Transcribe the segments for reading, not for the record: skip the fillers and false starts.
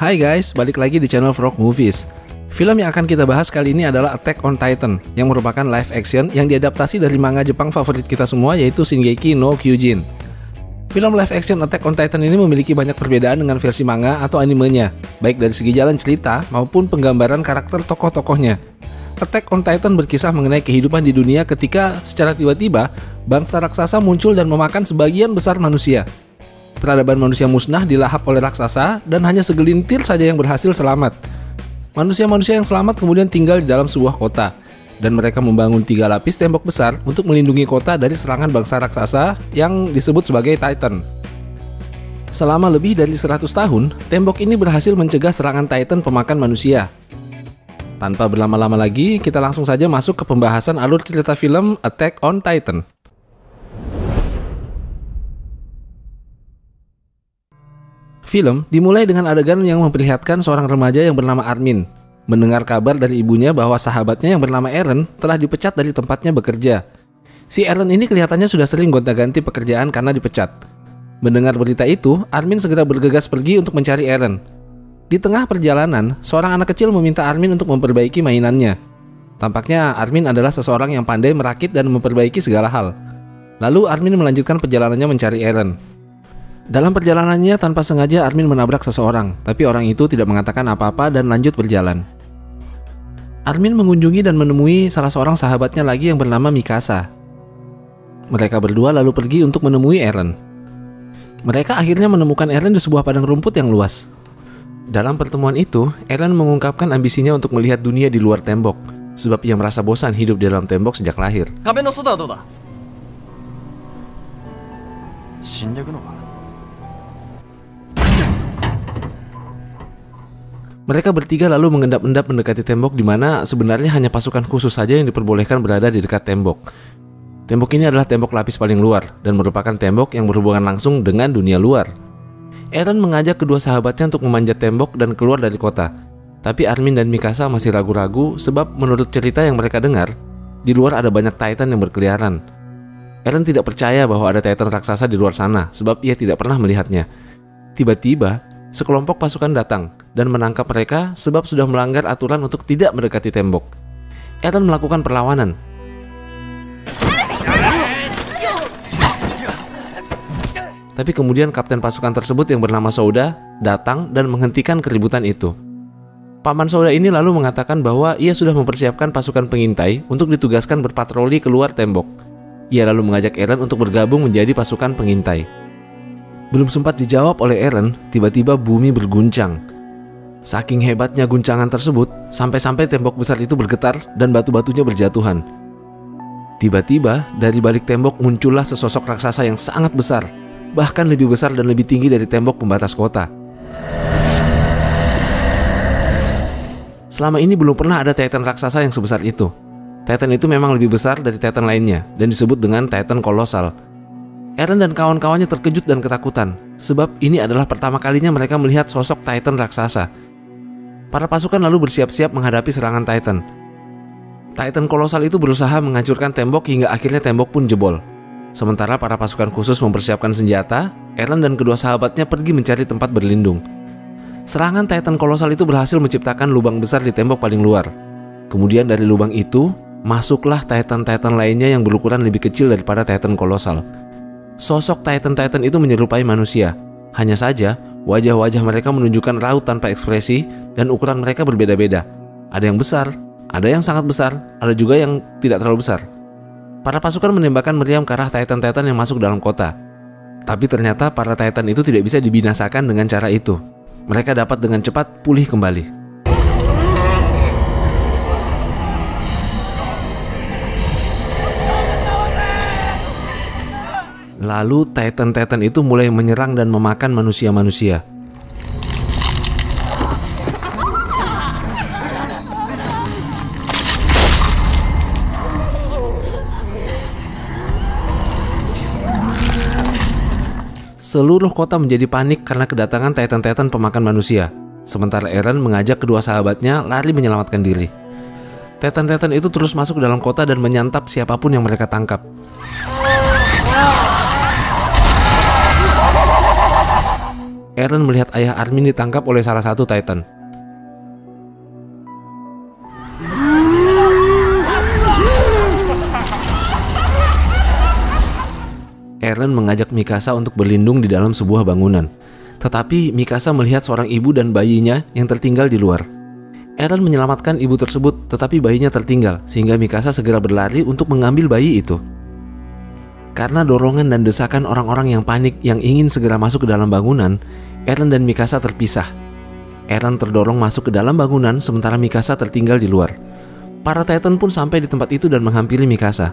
Hai guys, balik lagi di channel Frog Movies. Film yang akan kita bahas kali ini adalah Attack on Titan, yang merupakan live action yang diadaptasi dari manga Jepang favorit kita semua, yaitu Shingeki no Kyojin. Film live action Attack on Titan ini memiliki banyak perbedaan dengan versi manga atau animenya, baik dari segi jalan cerita maupun penggambaran karakter tokoh-tokohnya. Attack on Titan berkisah mengenai kehidupan di dunia ketika secara tiba-tiba bangsa raksasa muncul dan memakan sebagian besar manusia. Peradaban manusia musnah dilahap oleh raksasa dan hanya segelintir saja yang berhasil selamat. Manusia-manusia yang selamat kemudian tinggal di dalam sebuah kota, dan mereka membangun 3 lapis tembok besar untuk melindungi kota dari serangan bangsa raksasa yang disebut sebagai Titan. Selama lebih dari 100 tahun, tembok ini berhasil mencegah serangan Titan pemakan manusia. Tanpa berlama-lama lagi, kita langsung saja masuk ke pembahasan alur cerita film Attack on Titan. Film dimulai dengan adegan yang memperlihatkan seorang remaja yang bernama Armin mendengar kabar dari ibunya bahwa sahabatnya yang bernama Eren telah dipecat dari tempatnya bekerja. Si Eren ini kelihatannya sudah sering gonta-ganti pekerjaan karena dipecat. Mendengar berita itu, Armin segera bergegas pergi untuk mencari Eren. Di tengah perjalanan, seorang anak kecil meminta Armin untuk memperbaiki mainannya. Tampaknya Armin adalah seseorang yang pandai merakit dan memperbaiki segala hal. Lalu Armin melanjutkan perjalanannya mencari Eren. Dalam perjalanannya tanpa sengaja Armin menabrak seseorang, tapi orang itu tidak mengatakan apa-apa dan lanjut berjalan. Armin mengunjungi dan menemui salah seorang sahabatnya lagi yang bernama Mikasa. Mereka berdua lalu pergi untuk menemui Eren. Mereka akhirnya menemukan Eren di sebuah padang rumput yang luas. Dalam pertemuan itu, Eren mengungkapkan ambisinya untuk melihat dunia di luar tembok, sebab ia merasa bosan hidup di dalam tembok sejak lahir. Mereka bertiga lalu mengendap-endap mendekati tembok di mana sebenarnya hanya pasukan khusus saja yang diperbolehkan berada di dekat tembok. Tembok ini adalah tembok lapis paling luar dan merupakan tembok yang berhubungan langsung dengan dunia luar. Eren mengajak kedua sahabatnya untuk memanjat tembok dan keluar dari kota. Tapi Armin dan Mikasa masih ragu-ragu sebab menurut cerita yang mereka dengar, di luar ada banyak Titan yang berkeliaran. Eren tidak percaya bahwa ada Titan raksasa di luar sana sebab ia tidak pernah melihatnya. Tiba-tiba, sekelompok pasukan datang dan menangkap mereka sebab sudah melanggar aturan untuk tidak mendekati tembok. Eren melakukan perlawanan. Tapi kemudian kapten pasukan tersebut yang bernama Souda datang dan menghentikan keributan itu. Paman Souda ini lalu mengatakan bahwa ia sudah mempersiapkan pasukan pengintai untuk ditugaskan berpatroli keluar tembok. Ia lalu mengajak Eren untuk bergabung menjadi pasukan pengintai. Belum sempat dijawab oleh Eren, tiba-tiba bumi berguncang. Saking hebatnya guncangan tersebut, sampai-sampai tembok besar itu bergetar dan batu-batunya berjatuhan. Tiba-tiba, dari balik tembok muncullah sesosok raksasa yang sangat besar, bahkan lebih besar dan lebih tinggi dari tembok pembatas kota. Selama ini belum pernah ada Titan raksasa yang sebesar itu. Titan itu memang lebih besar dari Titan lainnya dan disebut dengan Titan kolosal. Eren dan kawan-kawannya terkejut dan ketakutan, sebab ini adalah pertama kalinya mereka melihat sosok Titan raksasa. Para pasukan lalu bersiap-siap menghadapi serangan Titan. Titan kolosal itu berusaha menghancurkan tembok hingga akhirnya tembok pun jebol. Sementara para pasukan khusus mempersiapkan senjata, Eren dan kedua sahabatnya pergi mencari tempat berlindung. Serangan Titan kolosal itu berhasil menciptakan lubang besar di tembok paling luar. Kemudian dari lubang itu, masuklah Titan-Titan lainnya yang berukuran lebih kecil daripada Titan kolosal. Sosok Titan-Titan itu menyerupai manusia. Hanya saja, wajah-wajah mereka menunjukkan raut tanpa ekspresi dan ukuran mereka berbeda-beda. Ada yang besar, ada yang sangat besar, ada juga yang tidak terlalu besar. Para pasukan menembakkan meriam ke arah Titan-Titan yang masuk dalam kota. Tapi ternyata para Titan itu tidak bisa dibinasakan dengan cara itu. Mereka dapat dengan cepat pulih kembali. Lalu Titan-Titan itu mulai menyerang dan memakan manusia-manusia. Seluruh kota menjadi panik karena kedatangan Titan-Titan pemakan manusia. Sementara Eren mengajak kedua sahabatnya lari menyelamatkan diri. Titan-Titan itu terus masuk ke dalam kota dan menyantap siapapun yang mereka tangkap. Eren melihat ayah Armin ditangkap oleh salah satu Titan. Eren mengajak Mikasa untuk berlindung di dalam sebuah bangunan. Tetapi Mikasa melihat seorang ibu dan bayinya yang tertinggal di luar. Eren menyelamatkan ibu tersebut, tetapi bayinya tertinggal, sehingga Mikasa segera berlari untuk mengambil bayi itu. Karena dorongan dan desakan orang-orang yang panik yang ingin segera masuk ke dalam bangunan, Eren dan Mikasa terpisah. Eren terdorong masuk ke dalam bangunan sementara Mikasa tertinggal di luar. Para Titan pun sampai di tempat itu dan menghampiri Mikasa.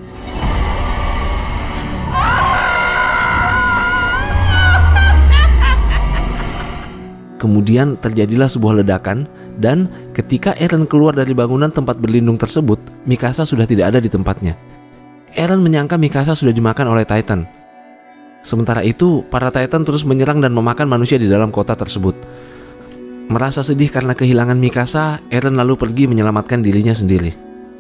Kemudian terjadilah sebuah ledakan, dan ketika Eren keluar dari bangunan tempat berlindung tersebut, Mikasa sudah tidak ada di tempatnya. Eren menyangka Mikasa sudah dimakan oleh Titan. Sementara itu, para Titan terus menyerang dan memakan manusia di dalam kota tersebut. Merasa sedih karena kehilangan Mikasa, Eren lalu pergi menyelamatkan dirinya sendiri.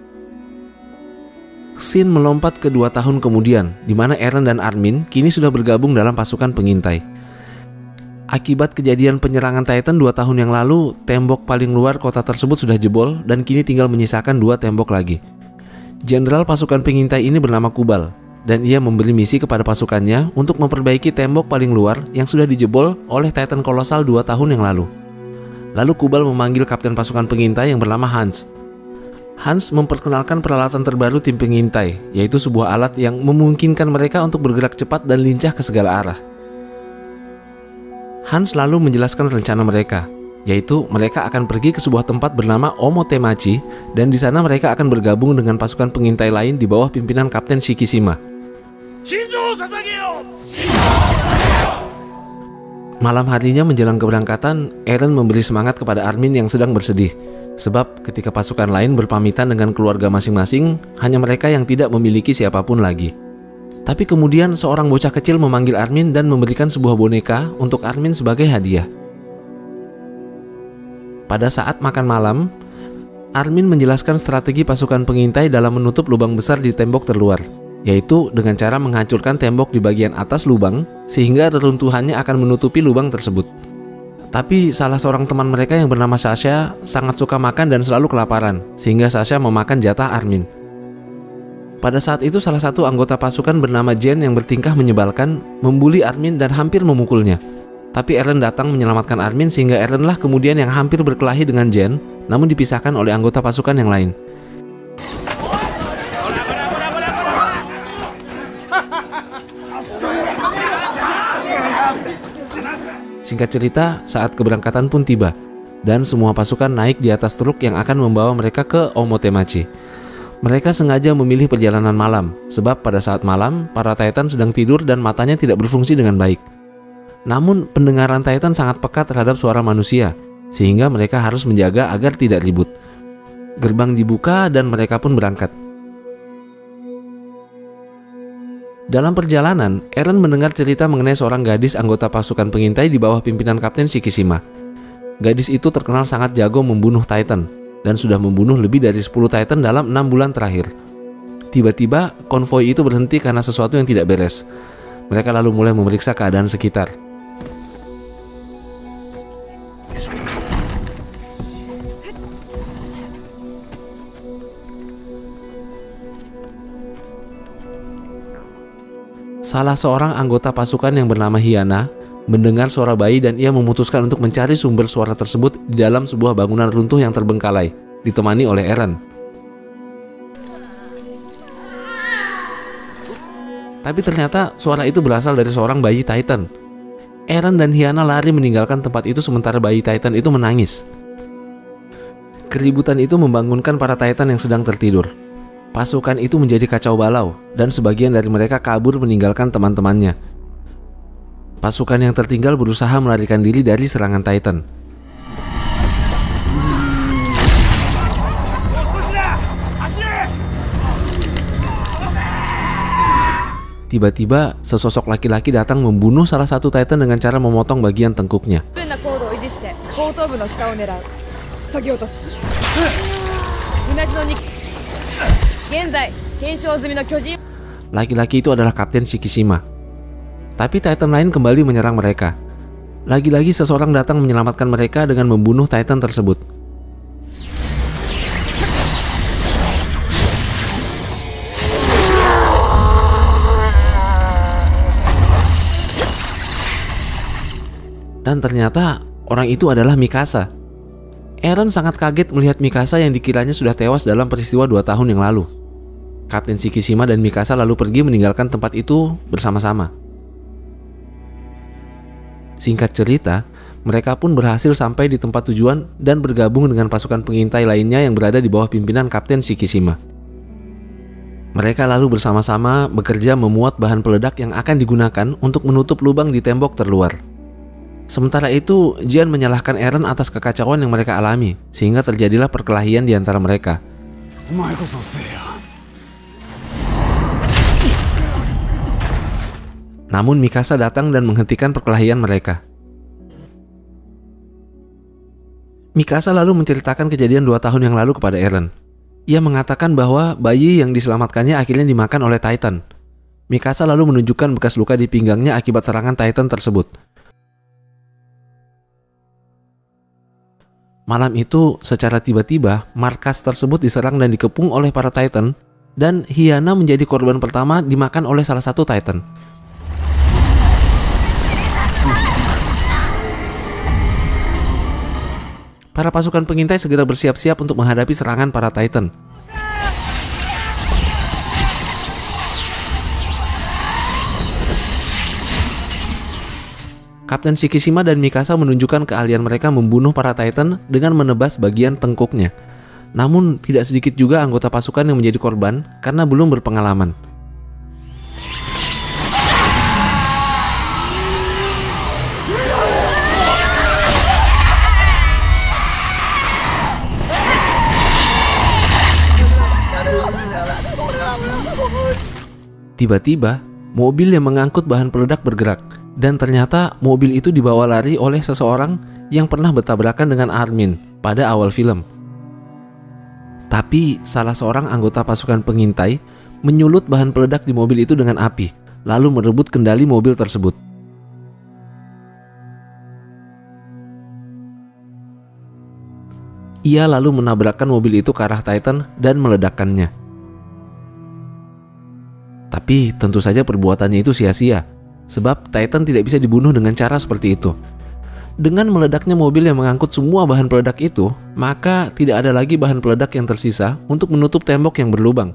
Scene melompat ke 2 tahun kemudian, di mana Eren dan Armin kini sudah bergabung dalam pasukan pengintai. Akibat kejadian penyerangan Titan 2 tahun yang lalu, tembok paling luar kota tersebut sudah jebol dan kini tinggal menyisakan 2 tembok lagi. Jenderal pasukan pengintai ini bernama Kubal, dan ia memberi misi kepada pasukannya untuk memperbaiki tembok paling luar yang sudah dijebol oleh Titan kolosal 2 tahun yang lalu. Lalu Kubal memanggil kapten pasukan pengintai yang bernama Hans. Hans memperkenalkan peralatan terbaru tim pengintai, yaitu sebuah alat yang memungkinkan mereka untuk bergerak cepat dan lincah ke segala arah. Hans lalu menjelaskan rencana mereka, yaitu mereka akan pergi ke sebuah tempat bernama Omotemachi, dan di sana mereka akan bergabung dengan pasukan pengintai lain di bawah pimpinan Kapten Shikishima. Malam harinya menjelang keberangkatan, Eren memberi semangat kepada Armin yang sedang bersedih, sebab ketika pasukan lain berpamitan dengan keluarga masing-masing, hanya mereka yang tidak memiliki siapapun lagi. Tapi kemudian seorang bocah kecil memanggil Armin dan memberikan sebuah boneka untuk Armin sebagai hadiah. Pada saat makan malam, Armin menjelaskan strategi pasukan pengintai dalam menutup lubang besar di tembok terluar, yaitu dengan cara menghancurkan tembok di bagian atas lubang sehingga reruntuhannya akan menutupi lubang tersebut. Tapi salah seorang teman mereka yang bernama Sasha sangat suka makan dan selalu kelaparan, sehingga Sasha memakan jatah Armin. Pada saat itu salah satu anggota pasukan bernama Jen yang bertingkah menyebalkan membuli Armin dan hampir memukulnya. Tapi Eren datang menyelamatkan Armin sehingga Erenlah kemudian yang hampir berkelahi dengan Jen, namun dipisahkan oleh anggota pasukan yang lain. Singkat cerita, saat keberangkatan pun tiba, dan semua pasukan naik di atas truk yang akan membawa mereka ke Omotemachi. Mereka sengaja memilih perjalanan malam, sebab pada saat malam, para Titan sedang tidur dan matanya tidak berfungsi dengan baik. Namun, pendengaran Titan sangat peka terhadap suara manusia, sehingga mereka harus menjaga agar tidak ribut. Gerbang dibuka dan mereka pun berangkat. Dalam perjalanan, Eren mendengar cerita mengenai seorang gadis anggota pasukan pengintai di bawah pimpinan Kapten Shikishima. Gadis itu terkenal sangat jago membunuh Titan, dan sudah membunuh lebih dari 10 Titan dalam 6 bulan terakhir. Tiba-tiba, konvoi itu berhenti karena sesuatu yang tidak beres. Mereka lalu mulai memeriksa keadaan sekitar. Salah seorang anggota pasukan yang bernama Hyana mendengar suara bayi dan ia memutuskan untuk mencari sumber suara tersebut di dalam sebuah bangunan runtuh yang terbengkalai, ditemani oleh Eren. Tapi ternyata suara itu berasal dari seorang bayi Titan. Eren dan Hyana lari meninggalkan tempat itu sementara bayi Titan itu menangis. Keributan itu membangunkan para Titan yang sedang tertidur. Pasukan itu menjadi kacau balau dan sebagian dari mereka kabur meninggalkan teman-temannya. Pasukan yang tertinggal berusaha melarikan diri dari serangan Titan. Tiba-tiba, sesosok laki-laki datang membunuh salah satu Titan dengan cara memotong bagian tengkuknya. Laki-laki itu adalah Kapten Shikishima. Tapi Titan lain kembali menyerang mereka. Lagi-lagi seseorang datang menyelamatkan mereka dengan membunuh Titan tersebut. Dan ternyata orang itu adalah Mikasa. Eren sangat kaget melihat Mikasa yang dikiranya sudah tewas dalam peristiwa 2 tahun yang lalu. Kapten Shikishima dan Mikasa lalu pergi meninggalkan tempat itu bersama-sama. Singkat cerita, mereka pun berhasil sampai di tempat tujuan dan bergabung dengan pasukan pengintai lainnya yang berada di bawah pimpinan Kapten Shikishima. Mereka lalu bersama-sama bekerja memuat bahan peledak yang akan digunakan untuk menutup lubang di tembok terluar. Sementara itu, Jian menyalahkan Eren atas kekacauan yang mereka alami, sehingga terjadilah perkelahian di antara mereka. Namun Mikasa datang dan menghentikan perkelahian mereka. Mikasa lalu menceritakan kejadian 2 tahun yang lalu kepada Eren. Ia mengatakan bahwa bayi yang diselamatkannya akhirnya dimakan oleh Titan. Mikasa lalu menunjukkan bekas luka di pinggangnya akibat serangan Titan tersebut. Malam itu, secara tiba-tiba, markas tersebut diserang dan dikepung oleh para Titan, dan Hiyana menjadi korban pertama dimakan oleh salah satu Titan. Para pasukan pengintai segera bersiap-siap untuk menghadapi serangan para Titan. Kapten Shikishima dan Mikasa menunjukkan keahlian mereka membunuh para Titan dengan menebas bagian tengkuknya. Namun, tidak sedikit juga anggota pasukan yang menjadi korban karena belum berpengalaman. Tiba-tiba, mobil yang mengangkut bahan peledak bergerak. Dan ternyata mobil itu dibawa lari oleh seseorang yang pernah bertabrakan dengan Armin pada awal film. Tapi salah seorang anggota pasukan pengintai menyulut bahan peledak di mobil itu dengan api, lalu merebut kendali mobil tersebut. Ia lalu menabrakkan mobil itu ke arah Titan dan meledakkannya. Tapi tentu saja perbuatannya itu sia-sia. Sebab Titan tidak bisa dibunuh dengan cara seperti itu. Dengan meledaknya mobil yang mengangkut semua bahan peledak itu, maka tidak ada lagi bahan peledak yang tersisa untuk menutup tembok yang berlubang.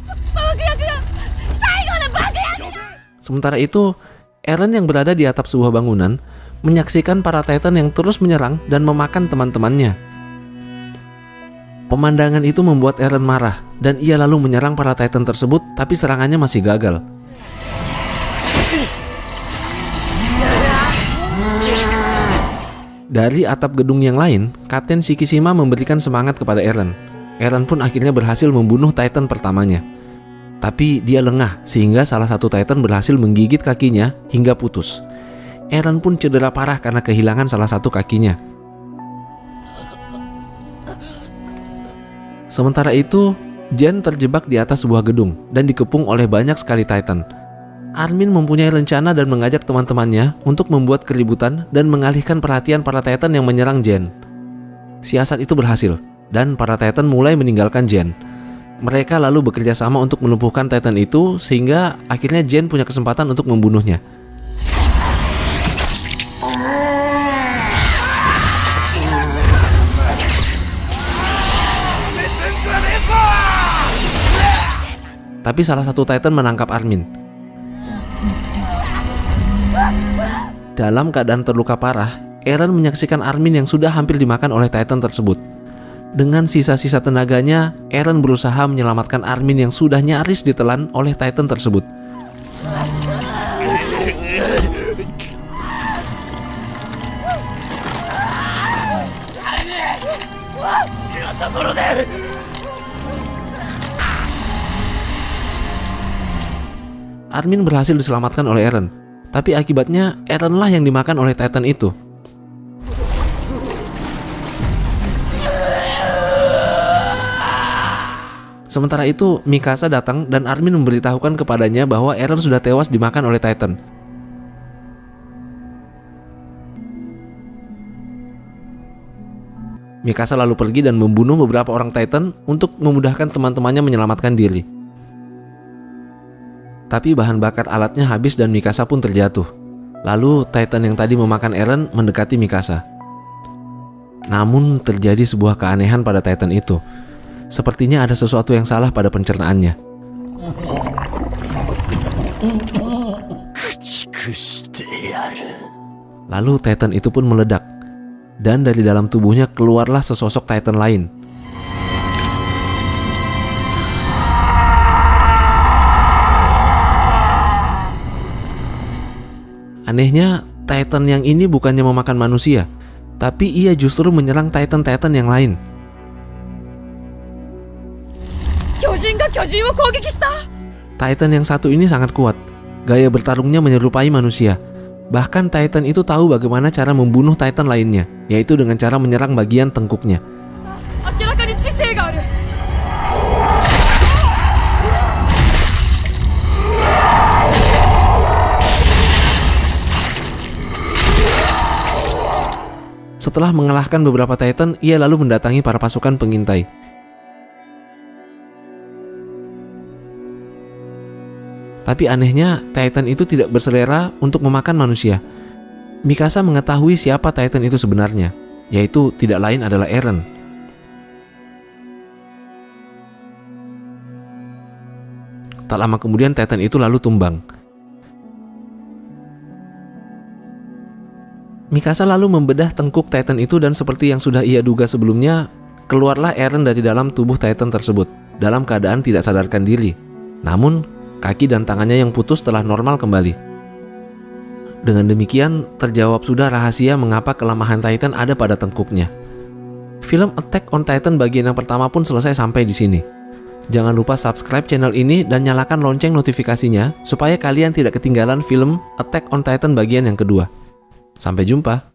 Sementara itu, Eren yang berada di atap sebuah bangunan menyaksikan para Titan yang terus menyerang dan memakan teman-temannya. Pemandangan itu membuat Eren marah dan ia lalu menyerang para Titan tersebut, tapi serangannya masih gagal. Dari atap gedung yang lain, Kapten Shikishima memberikan semangat kepada Eren. Eren pun akhirnya berhasil membunuh Titan pertamanya. Tapi dia lengah sehingga salah satu Titan berhasil menggigit kakinya hingga putus. Eren pun cedera parah karena kehilangan salah satu kakinya. Sementara itu, Jian terjebak di atas sebuah gedung dan dikepung oleh banyak sekali Titan. Armin mempunyai rencana dan mengajak teman-temannya untuk membuat keributan dan mengalihkan perhatian para Titan yang menyerang Jian. Siasat itu berhasil, dan para Titan mulai meninggalkan Jian. Mereka lalu bekerja sama untuk melumpuhkan Titan itu, sehingga akhirnya Jian punya kesempatan untuk membunuhnya. Tapi salah satu Titan menangkap Armin. Dalam keadaan terluka parah, Eren menyaksikan Armin yang sudah hampir dimakan oleh Titan tersebut. Dengan sisa-sisa tenaganya, Eren berusaha menyelamatkan Armin yang sudah nyaris ditelan oleh Titan tersebut. Armin berhasil diselamatkan oleh Eren. Tapi akibatnya Eren lah yang dimakan oleh Titan itu. Sementara itu, Mikasa datang dan Armin memberitahukan kepadanya bahwa Eren sudah tewas dimakan oleh Titan. Mikasa lalu pergi dan membunuh beberapa orang Titan untuk memudahkan teman-temannya menyelamatkan diri. Tapi bahan bakar alatnya habis dan Mikasa pun terjatuh. Lalu Titan yang tadi memakan Eren mendekati Mikasa. Namun terjadi sebuah keanehan pada Titan itu. Sepertinya ada sesuatu yang salah pada pencernaannya. Lalu Titan itu pun meledak. Dan dari dalam tubuhnya keluarlah sesosok Titan lain. Anehnya, Titan yang ini bukannya memakan manusia, tapi ia justru menyerang Titan-Titan yang lain. Titan yang satu ini sangat kuat. Gaya bertarungnya menyerupai manusia. Bahkan Titan itu tahu bagaimana cara membunuh Titan lainnya, yaitu dengan cara menyerang bagian tengkuknya. Setelah mengalahkan beberapa Titan, ia lalu mendatangi para pasukan pengintai. Tapi anehnya, Titan itu tidak berselera untuk memakan manusia. Mikasa mengetahui siapa Titan itu sebenarnya, yaitu tidak lain adalah Eren. Tak lama kemudian Titan itu lalu tumbang. Mikasa lalu membedah tengkuk Titan itu dan seperti yang sudah ia duga sebelumnya, keluarlah Eren dari dalam tubuh Titan tersebut dalam keadaan tidak sadarkan diri. Namun, kaki dan tangannya yang putus telah normal kembali. Dengan demikian, terjawab sudah rahasia mengapa kelemahan Titan ada pada tengkuknya. Film Attack on Titan bagian yang pertama pun selesai sampai di sini. Jangan lupa subscribe channel ini dan nyalakan lonceng notifikasinya supaya kalian tidak ketinggalan film Attack on Titan bagian yang kedua. Sampai jumpa.